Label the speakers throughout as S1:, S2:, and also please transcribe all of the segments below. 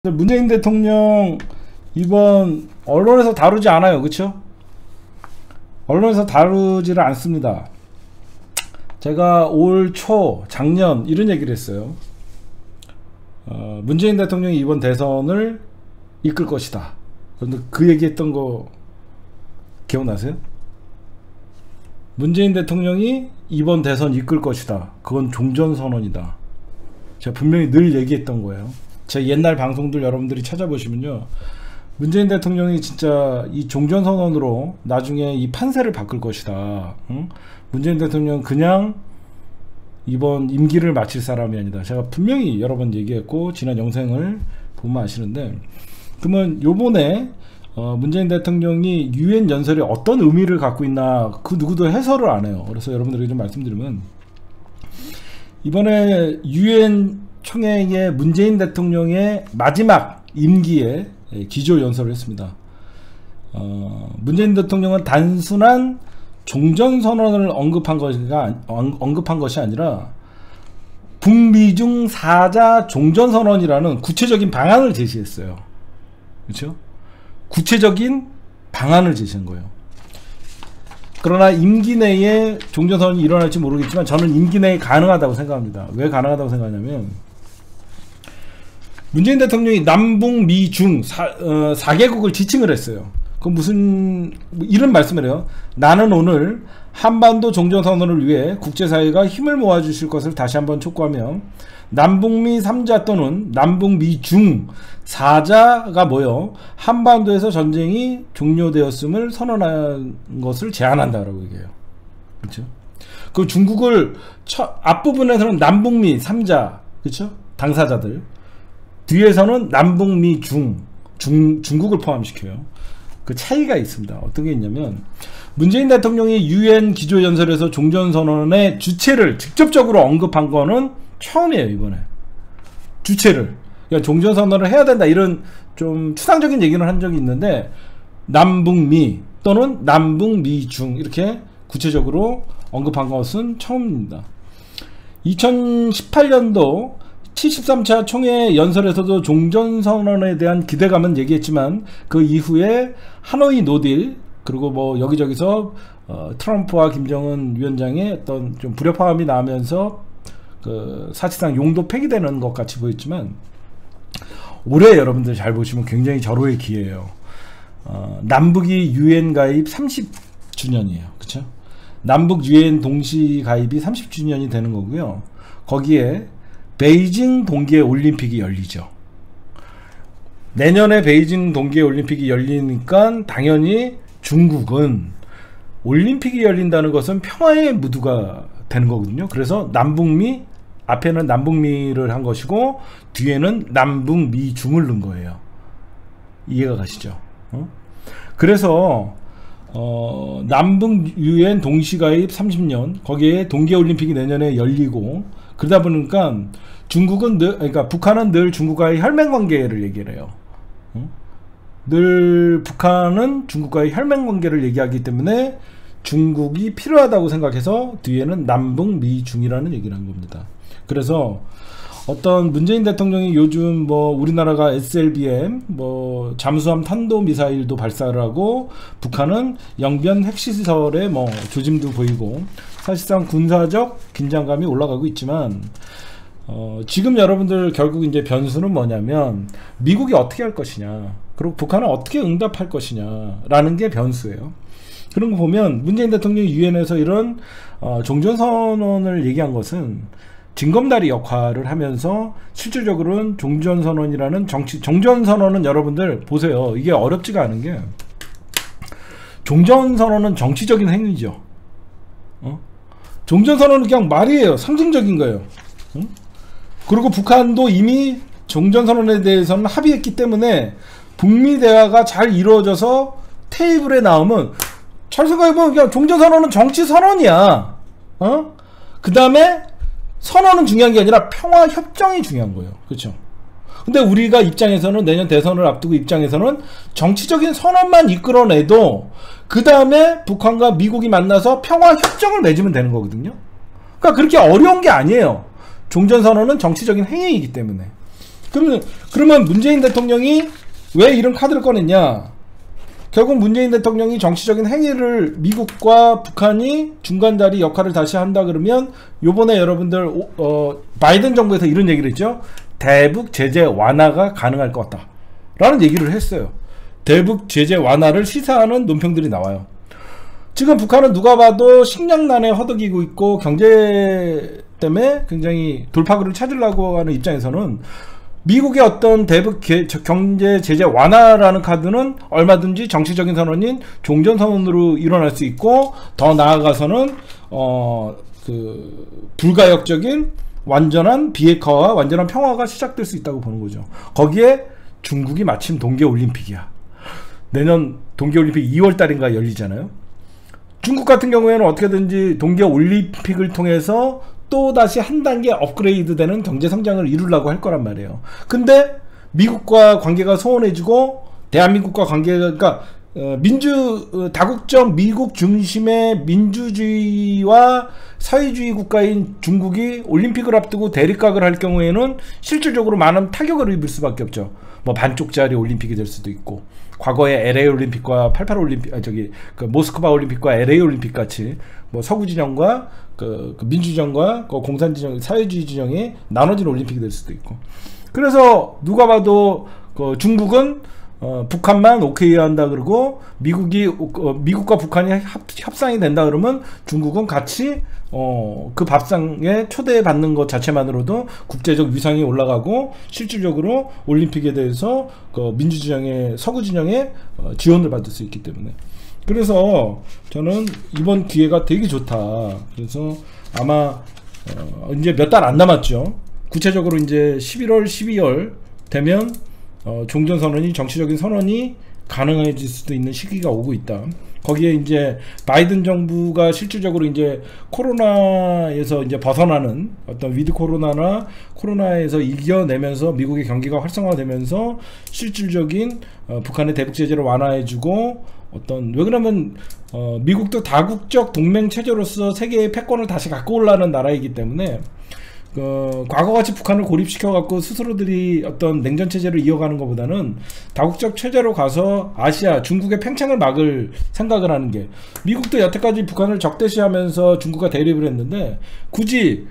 S1: 문재인 대통령 이번 언론에서 다루지 않아요. 그쵸? 언론에서 다루지를 않습니다. 제가 올 초 작년 이런 얘기를 했어요. 문재인 대통령이 이번 대선을 이끌 것이다. 그런데 그 얘기했던 거 기억나세요? 문재인 대통령이 이번 대선 이끌 것이다. 그건 종전선언이다. 제가 분명히 늘 얘기했던 거예요. 제 옛날 방송들 여러분들이 찾아보시면요, 문재인 대통령이 진짜 이 종전선언으로 나중에 이 판세를 바꿀 것이다. 응? 문재인 대통령 그냥 이번 임기를 마칠 사람이 아니다. 제가 분명히 여러 번 얘기했고 지난 영상을 보면 아시는데, 그러면 요번에 문재인 대통령이 유엔 연설에 어떤 의미를 갖고 있나 그 누구도 해설을 안 해요. 그래서 여러분들에게 좀 말씀드리면, 이번에 유엔 총회의 문재인 대통령의 마지막 임기에 기조연설을 했습니다. 문재인 대통령은 단순한 종전선언을 언급한 것이 아니라 북미중 4자 종전선언이라는 구체적인 방안을 제시했어요. 그렇죠? 구체적인 방안을 제시한 거예요. 그러나 임기 내에 종전선언이 일어날지 모르겠지만 저는 임기 내에 가능하다고 생각합니다. 왜 가능하다고 생각하냐면, 문재인 대통령이 남북 미중 4개국을 지칭을 했어요. 그 무슨 이런 말씀을 해요. 나는 오늘 한반도 종전선언을 위해 국제사회가 힘을 모아주실 것을 다시 한번 촉구하며, 남북미 3자 또는 남북미 중 4자가 모여 한반도에서 전쟁이 종료되었음을 선언한 것을 제안한다라고 얘기해요. 그렇죠? 그 중국을 앞부분에서는 남북미 3자, 그렇죠? 당사자들, 뒤에서는 남북미 중국을 포함시켜요. 그 차이가 있습니다. 어떤 게 있냐면, 문재인 대통령이 유엔 기조연설에서 종전선언의 주체를 직접적으로 언급한 거는 처음이에요. 이번에 주체를, 그러니까 종전선언을 해야 된다 이런 좀 추상적인 얘기는 한 적이 있는데, 남북미 또는 남북미 중 이렇게 구체적으로 언급한 것은 처음입니다. 2018년도 73차 총회 연설에서도 종전선언에 대한 기대감은 얘기했지만, 그 이후에 하노이 노딜, 그리고 뭐 여기저기서 트럼프와 김정은 위원장의 어떤 좀 불협화음이 나면서 그 사실상 용도 폐기되는 것 같이 보였지만, 올해 여러분들 잘 보시면 굉장히 절호의 기회예요. 남북이 유엔 가입 30주년이에요. 그쵸? 남북 유엔 동시 가입이 30주년이 되는 거고요. 거기에 베이징 동계올림픽이 열리죠. 내년에 베이징 동계올림픽이 열리니까 당연히 중국은 올림픽이 열린다는 것은 평화의 무드가 되는 거거든요. 그래서 남북미, 앞에는 남북미를 한 것이고 뒤에는 남북미중을 넣은 거예요. 이해가 가시죠? 그래서 남북 유엔 동시가입 30년, 거기에 동계올림픽이 내년에 열리고, 그러다 보니까 중국은 그러니까 북한은 늘 중국과의 혈맹관계를 얘기를 해요. 늘 북한은 중국과의 혈맹관계를 얘기하기 때문에 중국이 필요하다고 생각해서 뒤에는 남북미중이라는 얘기를 한 겁니다. 그래서 어떤 문재인 대통령이 요즘 뭐 우리나라가 SLBM 뭐 잠수함 탄도미사일도 발사를 하고, 북한은 영변 핵시설에 뭐 조짐도 보이고, 사실상 군사적 긴장감이 올라가고 있지만, 지금 여러분들 결국 이제 변수는 뭐냐면, 미국이 어떻게 할 것이냐, 그리고 북한은 어떻게 응답할 것이냐 라는 게 변수예요. 그런 거 보면 문재인 대통령이 유엔에서 이런 종전선언을 얘기한 것은 징검다리 역할을 하면서, 실질적으로는 종전선언이라는 종전선언은 여러분들 보세요. 이게 어렵지가 않은 게, 종전선언은 정치적인 행위죠. 종전선언은 그냥 말이에요. 상징적인 거예요. 그리고 북한도 이미 종전선언에 대해서는 합의했기 때문에 북미 대화가 잘 이루어져서 테이블에 나오면, 잘 생각해보면 그냥 종전선언은 정치선언이야. 그 다음에 선언은 중요한 게 아니라 평화협정이 중요한 거예요. 그렇죠? 근데 우리가 입장에서는, 내년 대선을 앞두고 입장에서는 정치적인 선언만 이끌어내도 그 다음에 북한과 미국이 만나서 평화협정을 맺으면 되는 거거든요. 그러니까 그렇게 어려운 게 아니에요. 종전선언은 정치적인 행위이기 때문에. 그러면 문재인 대통령이 왜 이런 카드를 꺼냈냐? 결국 문재인 대통령이 정치적인 행위를 미국과 북한이 중간다리 역할을 다시 한다 그러면 요번에 여러분들 바이든 정부에서 이런 얘기를 했죠. 대북 제재 완화가 가능할 것 같다 라는 얘기를 했어요. 대북 제재 완화를 시사하는 논평들이 나와요. 지금 북한은 누가 봐도 식량난에 허덕이고 있고 경제 때문에 굉장히 돌파구를 찾으려고 하는 입장에서는 미국의 어떤 대북 경제 제재 완화라는 카드는 얼마든지 정치적인 선언인 종전선언으로 일어날 수 있고, 더 나아가서는 불가역적인 완전한 비핵화와 완전한 평화가 시작될 수 있다고 보는 거죠. 거기에 중국이 마침 동계올림픽이야. 내년 동계올림픽 2월달인가 열리잖아요. 중국 같은 경우에는 어떻게든지 동계올림픽을 통해서 또다시 한 단계 업그레이드 되는 경제성장을 이루려고 할 거란 말이에요. 근데 미국과 관계가 소원해지고 대한민국과 관계가, 그러니까 다국적 미국 중심의 민주주의와 사회주의 국가인 중국이 올림픽을 앞두고 대립각을 할 경우에는 실질적으로 많은 타격을 입을 수밖에 없죠. 뭐 반쪽짜리 올림픽이 될 수도 있고, 과거에 LA 올림픽과 88 올림픽, 모스크바 올림픽과 LA 올림픽 같이 뭐 서구 진영과 민주 진영과 공산 진영, 사회주의 진영이 나눠진 올림픽이 될 수도 있고. 그래서 누가 봐도 중국은 북한만 오케이 한다 그러고, 미국과 북한이 협상이 된다 그러면 중국은 같이 그 밥상에 초대받는 것 자체만으로도 국제적 위상이 올라가고, 실질적으로 올림픽에 대해서 민주 진영의, 서구 진영의 지원을 받을 수 있기 때문에. 그래서 저는 이번 기회가 되게 좋다. 그래서 아마 이제 몇 달 안 남았죠. 구체적으로 이제 11월, 12월 되면 종전선언이, 정치적인 선언이 가능해질 수도 있는 시기가 오고 있다. 거기에 이제 바이든 정부가 실질적으로 이제 코로나에서 이제 벗어나는 어떤 위드 코로나나 코로나에서 이겨내면서 미국의 경기가 활성화되면서 실질적인 북한의 대북 제재를 완화해주고, 왜 그러면 미국도 다국적 동맹 체제로서 세계의 패권을 다시 갖고 올라는 나라이기 때문에 과거같이 북한을 고립시켜 갖고 스스로들이 어떤 냉전 체제를 이어가는 것보다는 다국적 체제로 가서 아시아, 중국의 팽창을 막을 생각을 하는 게, 미국도 여태까지 북한을 적대시하면서 중국과 대립을 했는데, 굳이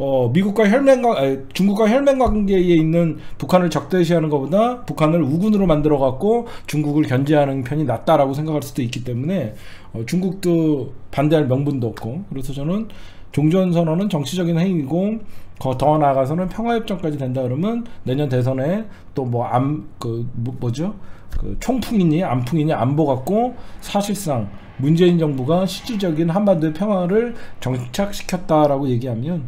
S1: 중국과 혈맹 관계에 있는 북한을 적대시하는 것보다 북한을 우군으로 만들어 갖고 중국을 견제하는 편이 낫다라고 생각할 수도 있기 때문에 중국도 반대할 명분도 없고, 그래서 저는 종전선언은 정치적인 행위고, 더 나아가서는 평화협정까지 된다 그러면 내년 대선에 또 총풍이니 안풍이니 안보 갖고 사실상 문재인 정부가 실질적인 한반도의 평화를 정착시켰다라고 얘기하면,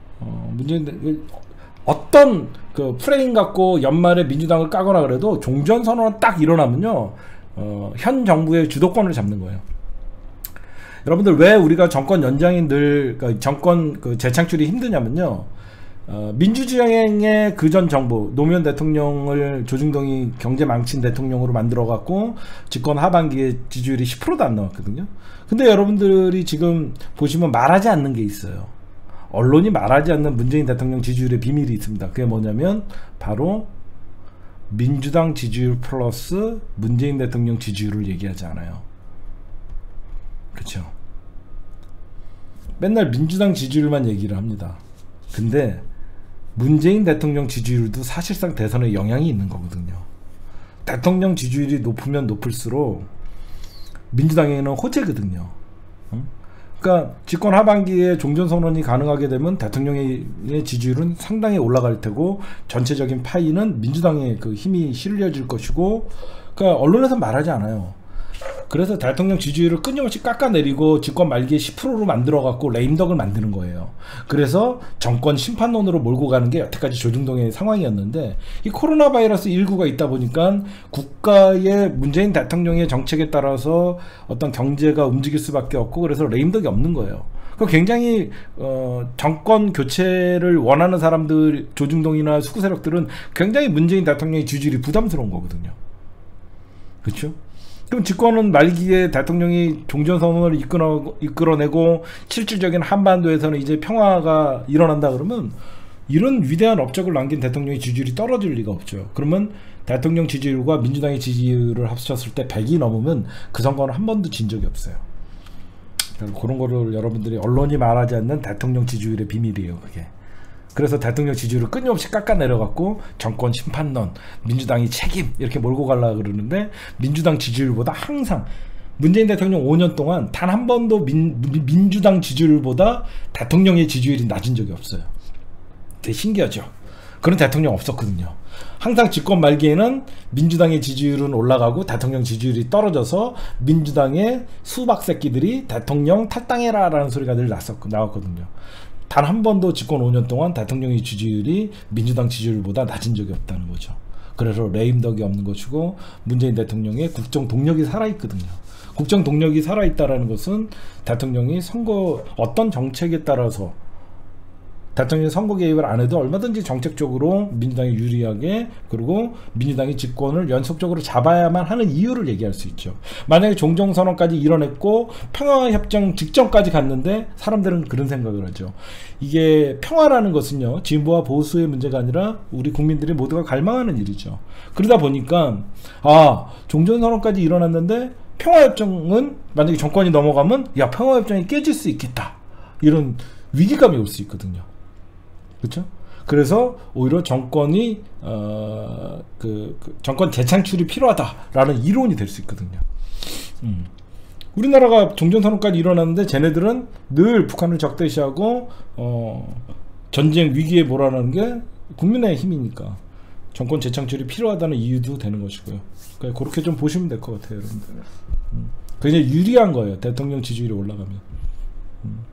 S1: 어떤 프레임 갖고 연말에 민주당을 까거나 그래도 종전선언 딱 일어나면요, 현 정부의 주도권을 잡는 거예요. 여러분들 왜 우리가 정권 연장이 늘 정권 재창출이 힘드냐면요, 민주주의의 그전 정부 노무현 대통령을 조중동이 경제 망친 대통령으로 만들어 갖고 집권 하반기에 지지율이 10%도 안 나왔거든요. 근데 여러분들이 지금 보시면 말하지 않는 게 있어요. 언론이 말하지 않는 문재인 대통령 지지율의 비밀이 있습니다. 그게 뭐냐면 바로 민주당 지지율 플러스 문재인 대통령 지지율을 얘기하지 않아요. 그렇죠? 맨날 민주당 지지율만 얘기를 합니다. 근데 문재인 대통령 지지율도 사실상 대선에 영향이 있는 거거든요. 대통령 지지율이 높으면 높을수록 민주당에는 호재거든요. 그러니까 집권 하반기에 종전선언이 가능하게 되면 대통령의 지지율은 상당히 올라갈 테고, 전체적인 파이는 민주당의 힘이 실려질 것이고, 그러니까 언론에서 말하지 않아요. 그래서 대통령 지지율을 끊임없이 깎아내리고 집권 말기에 10%로 만들어갖고 레임덕을 만드는 거예요. 그래서 정권 심판론으로 몰고 가는 게 여태까지 조중동의 상황이었는데, 이 코로나 바이러스 19가 있다 보니까 국가의 문재인 대통령의 정책에 따라서 어떤 경제가 움직일 수밖에 없고, 그래서 레임덕이 없는 거예요. 굉장히 정권 교체를 원하는 사람들, 조중동이나 수구 세력들은 굉장히 문재인 대통령의 지지율이 부담스러운 거거든요. 그렇죠? 그럼 집권은 말기에 대통령이 종전선언을 이끌어내고 실질적인 한반도에서는 이제 평화가 일어난다 그러면 이런 위대한 업적을 남긴 대통령의 지지율이 떨어질 리가 없죠. 그러면 대통령 지지율과 민주당의 지지율을 합쳤을 때 100이 넘으면 그 선거는 한 번도 진 적이 없어요. 그런 거를 여러분들이 언론이 말하지 않는 대통령 지지율의 비밀이에요, 그게. 그래서 대통령 지지율을 끊임없이 깎아내려갖고 정권 심판론, 민주당이 책임 이렇게 몰고 가려고 그러는데, 민주당 지지율보다 항상 문재인 대통령 5년 동안 단 한 번도 민주당 지지율보다 대통령의 지지율이 낮은 적이 없어요. 되게 신기하죠. 그런 대통령 없었거든요. 항상 집권 말기에는 민주당의 지지율은 올라가고 대통령 지지율이 떨어져서 민주당의 수박 새끼들이 대통령 탈당해라 라는 소리가 늘 나왔거든요. 단 한 번도 집권 5년 동안 대통령의 지지율이 민주당 지지율보다 낮은 적이 없다는 거죠. 그래서 레임덕이 없는 것이고, 문재인 대통령의 국정 동력이 살아있거든요. 국정 동력이 살아있다는 것은 대통령이 선거 어떤 정책에 따라서 대통령이 선거 개입을 안 해도 얼마든지 정책적으로 민주당이 유리하게, 그리고 민주당이 집권을 연속적으로 잡아야만 하는 이유를 얘기할 수 있죠. 만약에 종전선언까지 이뤄냈고 평화협정 직전까지 갔는데 사람들은 그런 생각을 하죠. 이게 평화라는 것은요, 진보와 보수의 문제가 아니라 우리 국민들이 모두가 갈망하는 일이죠. 그러다 보니까 종전선언까지 일어났는데 평화협정은 만약에 정권이 넘어가면 야, 평화협정이 깨질 수 있겠다, 이런 위기감이 올 수 있거든요. 그렇죠? 그래서 오히려 정권이 정권 재창출이 필요하다라는 이론이 될 수 있거든요. 우리나라가 종전선언까지 일어났는데 쟤네들은 늘 북한을 적대시하고 전쟁 위기에 몰아넣는 게 국민의 힘이니까 정권 재창출이 필요하다는 이유도 되는 것이고요. 그러니까 그렇게 좀 보시면 될 것 같아요, 여러분들. 굉장히 유리한 거예요, 대통령 지지율이 올라가면.